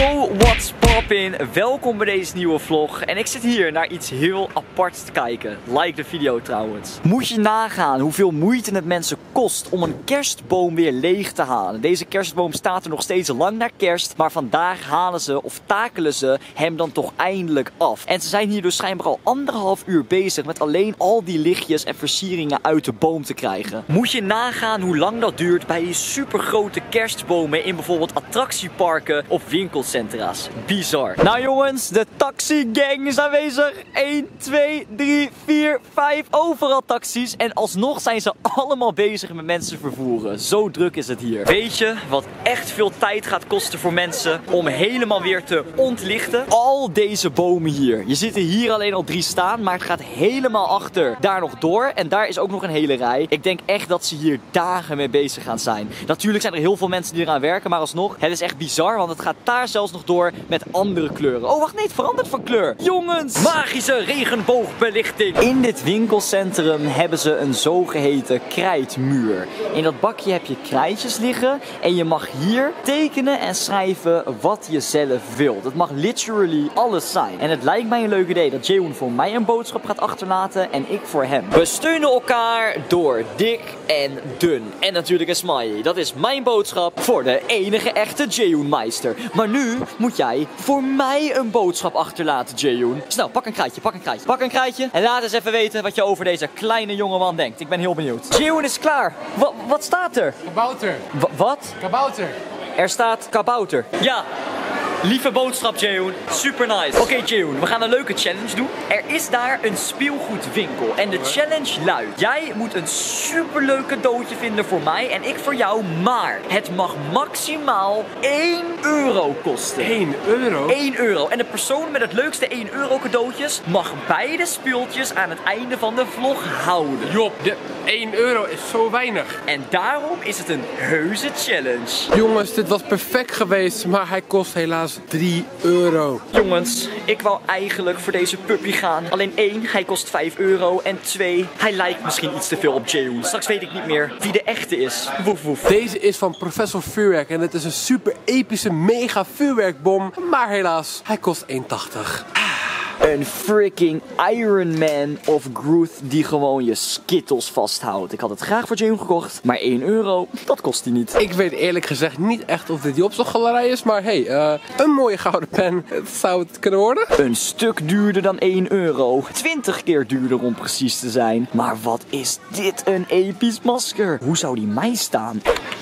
Yo, what's poppin'? Welkom bij deze nieuwe vlog. En ik zit hier naar iets heel aparts te kijken. Like de video trouwens. Moet je nagaan hoeveel moeite het mensen kost om een kerstboom weer leeg te halen. Deze kerstboom staat er nog steeds lang na kerst. Maar vandaag halen ze of takelen ze hem dan toch eindelijk af. En ze zijn hier dus schijnbaar al 1,5 uur bezig met alleen al die lichtjes en versieringen uit de boom te krijgen. Moet je nagaan hoe lang dat duurt bij die supergrote kerstbomen in bijvoorbeeld attractieparken of winkelcentra's. Bizar. Nou jongens, de taxigang is aanwezig. 1, 2, 3, 4, 5. Overal taxis. En alsnog zijn ze allemaal bezig met mensen vervoeren. Zo druk is het hier. Weet je wat echt veel tijd gaat kosten voor mensen om helemaal weer te ontlichten? Al deze bomen hier. Je ziet er hier alleen al 3 staan, maar het gaat helemaal achter daar nog door. En daar is ook nog een hele rij. Ik denk echt dat ze hier dagen mee bezig gaan zijn. Natuurlijk zijn er heel veel mensen die eraan werken, maar alsnog, het is echt bizar, want het gaat daar zelfs nog door met andere kleuren. Oh, wacht, nee, het verandert van kleur. Jongens! Magische regenboogbelichting. In dit winkelcentrum hebben ze een zogeheten krijtmuur. In dat bakje heb je krijtjes liggen en je mag hier tekenen en schrijven wat je zelf wilt. Het mag literally alles zijn. En het lijkt mij een leuk idee dat Jaehoon voor mij een boodschap gaat achterlaten en ik voor hem. We steunen elkaar door dik en dun. En natuurlijk een smiley. Dat is mijn boodschap voor de enige echte Jaehoon-meister. Maar nu moet jij voor mij een boodschap achterlaten, Jaehoon. Snel, pak een krijtje, pak een krijtje. Pak een krijtje en laat eens even weten wat je over deze kleine jongeman denkt. Ik ben heel benieuwd. Jaehoon is klaar. Wat staat er? Kabouter. Wat? Kabouter. Er staat kabouter. Ja. Lieve boodschap, Jaehoon. Super nice. Oké, Jaehoon, we gaan een leuke challenge doen. Er is daar een speelgoedwinkel. En de challenge luidt: jij moet een superleuk cadeautje vinden voor mij en ik voor jou. Maar het mag maximaal 1 euro kosten. 1 euro? 1 euro. En de persoon met het leukste 1 euro cadeautjes mag beide speeltjes aan het einde van de vlog houden. Job, de 1 euro is zo weinig. En daarom is het een heuse challenge. Jongens, dit was perfect geweest, maar hij kost helaas 3 euro. Jongens, ik wou eigenlijk voor deze puppy gaan. Alleen 1, hij kost 5 euro. En 2, hij lijkt misschien iets te veel op Jaehoon. Straks weet ik niet meer wie de echte is. Woef woef. Deze is van Professor Vuurwerk en het is een super epische mega vuurwerkbom. Maar helaas, hij kost 1,80. Een freaking Iron Man of Groot die gewoon je Skittles vasthoudt. Ik had het graag voor Jaehoon gekocht, maar 1 euro, dat kost hij niet. Ik weet eerlijk gezegd niet echt of dit die opslaggalerij is, maar hey, een mooie gouden pen, zou het kunnen worden? Een stuk duurder dan 1 euro. 20 keer duurder om precies te zijn. Maar wat is dit een episch masker? Hoe zou die mij staan?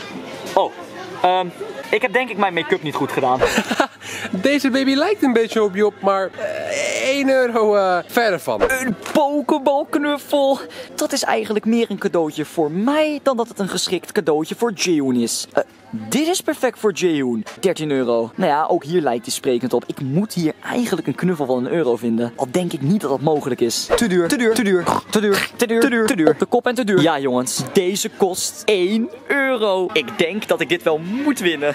Oh, ik heb denk ik mijn make-up niet goed gedaan. Deze baby lijkt een beetje op Job, maar 1 euro verder van. Een pokebalknuffel. Dat is eigenlijk meer een cadeautje voor mij dan dat het een geschikt cadeautje voor Jaehoon is. Dit is perfect voor Jaehoon. 13 euro. Nou ja, ook hier lijkt hij sprekend op. Ik moet hier eigenlijk een knuffel van 1 euro vinden. Al denk ik niet dat dat mogelijk is. Te duur, te duur, te duur, te duur, te duur, te duur, te duur. Op de kop en te duur. Ja jongens, deze kost 1 euro. Ik denk dat ik dit wel moet winnen.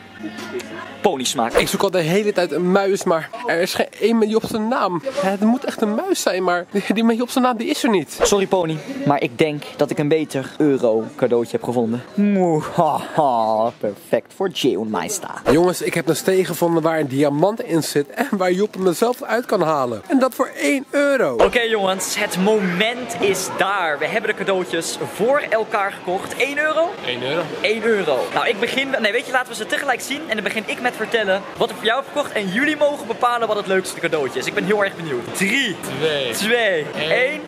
Ponysmaak. Ik zoek al de hele tijd een muis, maar er is geen één met Job zijn naam. Het moet echt een muis zijn, maar die met Job zijn naam die is er niet. Sorry Pony, maar ik denk dat ik een beter euro cadeautje heb gevonden. Haha, perfect voor Jaehoon-meister. Jongens, ik heb een steen gevonden waar een diamant in zit en waar Job hem er zelf uit kan halen. En dat voor 1 euro. Oké jongens, het moment is daar. We hebben de cadeautjes voor elkaar gekocht. 1 euro? 1 euro. 1 euro. Nou, ik begin... Nee, weet je, laten we ze tegelijk zien. En dan begin ik met vertellen wat ik voor jou heb gekocht. En jullie mogen bepalen wat het leukste cadeautje is. Ik ben heel erg benieuwd. 3, 2, 1.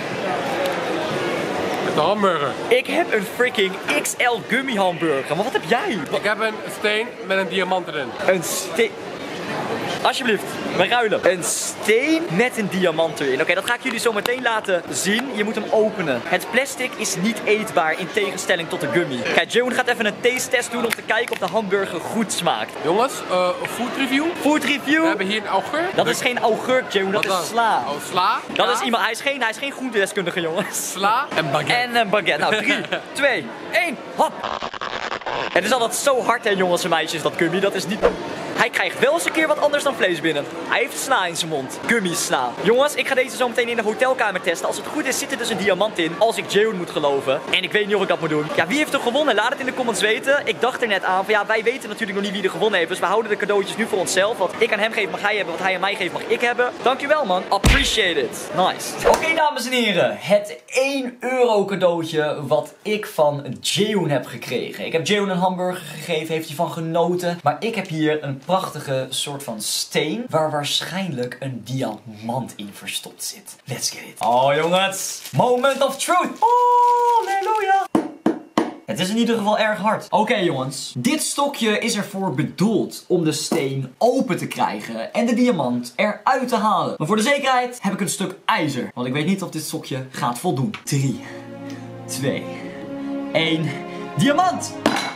De hamburger. Ik heb een freaking XL gummy hamburger. Maar wat heb jij? Ik heb een steen met een diamant erin. Een steen... Alsjeblieft, we ruilen. Een steen met een diamant erin. Oké, dat ga ik jullie zo meteen laten zien. Je moet hem openen. Het plastic is niet eetbaar in tegenstelling tot de gummy. Kijk, Jaehoon gaat even een taste test doen om te kijken of de hamburger goed smaakt. Jongens, food review. Food review. We hebben hier een augurk. Dat is geen augurk, Jaehoon, dat is sla. Oh, sla. Dat is iemand, hij is geen groentedeskundige, jongens. Sla en baguette. En een baguette. Nou, 3, 2, 1, hop. Het is altijd zo hard, hè, jongens en meisjes, dat gummy. Dat is niet... Hij krijgt wel eens een keer wat anders dan vlees binnen. Hij heeft sla in zijn mond. Gummy sla. Jongens, ik ga deze zo meteen in de hotelkamer testen. Als het goed is, zit er dus een diamant in. Als ik Jaehoon moet geloven. En ik weet niet of ik dat moet doen. Ja, wie heeft er gewonnen? Laat het in de comments weten. Ik dacht er net aan van ja, wij weten natuurlijk nog niet wie er gewonnen heeft. Dus we houden de cadeautjes nu voor onszelf. Wat ik aan hem geef mag hij hebben. Wat hij aan mij geeft mag ik hebben. Dankjewel man. Appreciate it. Nice. Oké, dames en heren. Het 1 euro cadeautje wat ik van Jaehoon heb gekregen. Ik heb Jaehoon een hamburger gegeven. Heeft hij van genoten. Maar ik heb hier een prachtige soort van steen. Waar waarschijnlijk een diamant in verstopt zit. Let's get it. Oh jongens. Moment of truth. Oh, halleluja. Het is in ieder geval erg hard. Oké jongens, dit stokje is ervoor bedoeld om de steen open te krijgen en de diamant eruit te halen. Maar voor de zekerheid heb ik een stuk ijzer, want ik weet niet of dit stokje gaat voldoen. 3, 2, 1, diamant!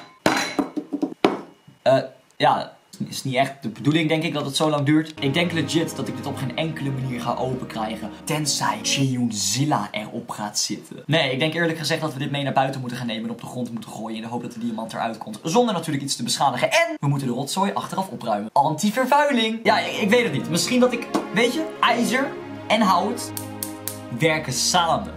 Ja... is niet echt de bedoeling, denk ik, dat het zo lang duurt. Ik denk legit dat ik dit op geen enkele manier ga open krijgen. Tenzij Jaehoonzilla erop gaat zitten. Nee, ik denk eerlijk gezegd dat we dit mee naar buiten moeten gaan nemen en op de grond moeten gooien. In de hoop dat de diamant eruit komt. Zonder natuurlijk iets te beschadigen. En we moeten de rotzooi achteraf opruimen. Anti-vervuiling. Ja, ik weet het niet. Misschien dat ik, weet je, ijzer en hout werken samen.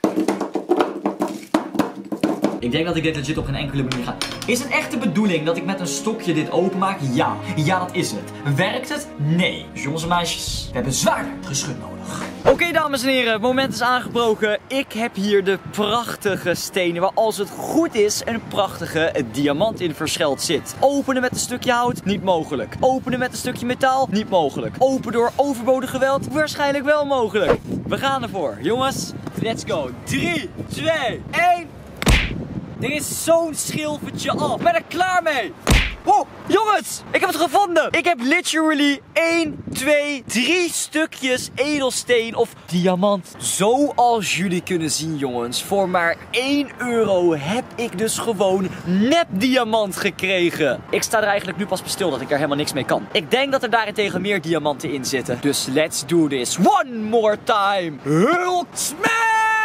Ik denk dat ik dit legit op geen enkele manier ga. Is het echt de bedoeling dat ik met een stokje dit openmaak? Ja. Ja, dat is het. Werkt het? Nee. Dus jongens en meisjes, we hebben zwaarder geschut nodig. Oké, dames en heren, het moment is aangebroken. Ik heb hier de prachtige stenen waar als het goed is een prachtige diamant in verscheld zit. Openen met een stukje hout? Niet mogelijk. Openen met een stukje metaal? Niet mogelijk. Open door overbodig geweld? Waarschijnlijk wel mogelijk. We gaan ervoor. Jongens, let's go. 3, 2, 1... Er is zo'n schilfertje af. Ik ben er klaar mee. Oh, jongens, ik heb het gevonden. Ik heb literally 1, 2, 3 stukjes edelsteen of diamant. Zoals jullie kunnen zien, jongens, voor maar 1 euro heb ik dus gewoon nep diamant gekregen. Ik sta er eigenlijk nu pas bij stil dat ik er helemaal niks mee kan. Ik denk dat er daarentegen meer diamanten in zitten. Dus let's do this one more time. Hulk smash!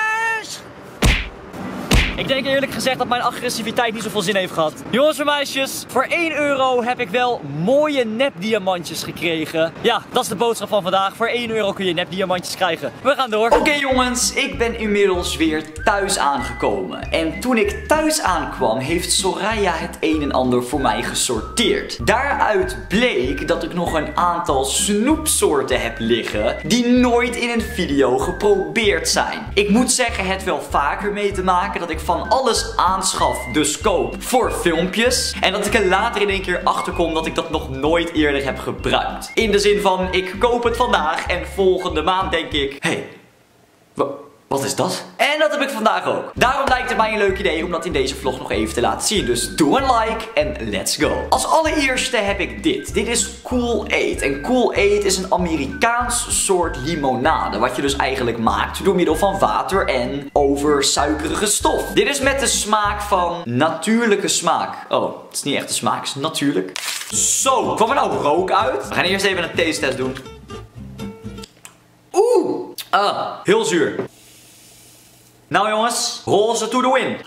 Ik denk eerlijk gezegd dat mijn agressiviteit niet zoveel zin heeft gehad. Jongens en meisjes, voor 1 euro heb ik wel mooie nepdiamantjes gekregen. Ja, dat is de boodschap van vandaag. Voor 1 euro kun je nepdiamantjes krijgen. We gaan door. Oké, jongens, ik ben inmiddels weer thuis aangekomen. En toen ik thuis aankwam, heeft Soraya het een en ander voor mij gesorteerd. Daaruit bleek dat ik nog een aantal snoepsoorten heb liggen die nooit in een video geprobeerd zijn. Ik moet zeggen het wel vaker mee te maken dat ik van alles aanschaf, dus koop voor filmpjes. En dat ik er later in één keer achter kom dat ik dat nog nooit eerder heb gebruikt. In de zin van, ik koop het vandaag en volgende maand denk ik, hey, wat is dat? En dat heb ik vandaag ook. Daarom lijkt het mij een leuk idee om dat in deze vlog nog even te laten zien. Dus doe een like en let's go. Als allereerste heb ik dit. Dit is Kool-Aid. En Kool-Aid is een Amerikaans soort limonade. Wat je dus eigenlijk maakt door middel van water en oversuikerige stof. Dit is met de smaak van natuurlijke smaak. Oh, het is niet echt de smaak, het is natuurlijk. Zo, kwam er nou rook uit? We gaan eerst even een taste test doen. Oeh, heel zuur. Nou jongens, roze to the win.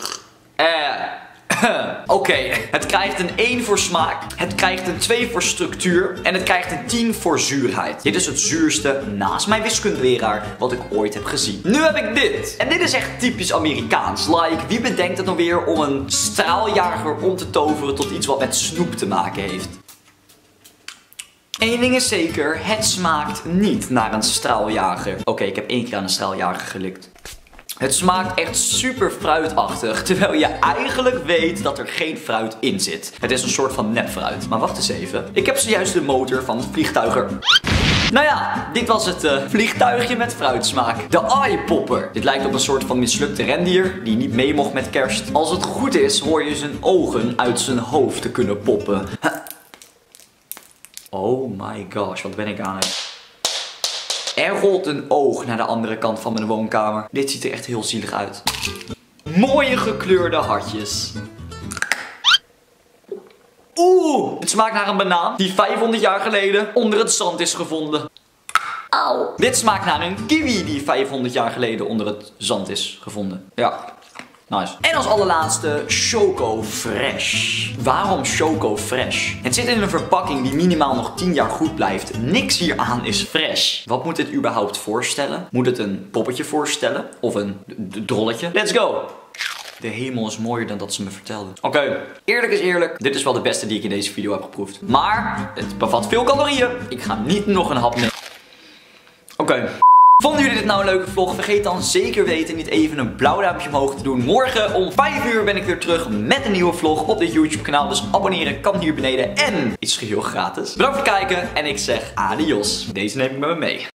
Oké, het krijgt een 1 voor smaak, het krijgt een 2 voor structuur en het krijgt een 10 voor zuurheid. Dit is het zuurste naast mijn wiskundeleraar wat ik ooit heb gezien. Nu heb ik dit. En dit is echt typisch Amerikaans. Like, wie bedenkt het dan weer om een straaljager om te toveren tot iets wat met snoep te maken heeft? Eén ding is zeker, het smaakt niet naar een straaljager. Oké, ik heb 1 keer aan een straaljager gelikt. Het smaakt echt super fruitachtig, terwijl je eigenlijk weet dat er geen fruit in zit. Het is een soort van nepfruit. Maar wacht eens even, ik heb zojuist de motor van het vliegtuig er... Nou ja, dit was het vliegtuigje met fruitsmaak. De eyepopper. Dit lijkt op een soort van mislukte rendier die niet mee mocht met kerst. Als het goed is, hoor je zijn ogen uit zijn hoofd te kunnen poppen. Oh my gosh, wat ben ik aan het... Er rolt een oog naar de andere kant van mijn woonkamer. Dit ziet er echt heel zielig uit. Mooie gekleurde hartjes. Oeh, het smaakt naar een banaan die 500 jaar geleden onder het zand is gevonden. Auw. Dit smaakt naar een kiwi die 500 jaar geleden onder het zand is gevonden. Ja. Nice. En als allerlaatste Choco Fresh. Waarom Choco Fresh? Het zit in een verpakking die minimaal nog 10 jaar goed blijft. Niks hieraan is fresh. Wat moet dit überhaupt voorstellen? Moet het een poppetje voorstellen? Of een drolletje? Let's go! De hemel is mooier dan dat ze me vertelden. Oké, eerlijk is eerlijk. Dit is wel de beste die ik in deze video heb geproefd. Maar het bevat veel calorieën. Ik ga niet nog een hap nemen. Oké. Vonden jullie dit nou een leuke vlog? Vergeet dan zeker weten niet even een blauw duimpje omhoog te doen. Morgen om 5 uur ben ik weer terug met een nieuwe vlog op dit YouTube kanaal. Dus abonneren kan hier beneden en iets geheel gratis. Bedankt voor het kijken en ik zeg adios. Deze neem ik met me mee.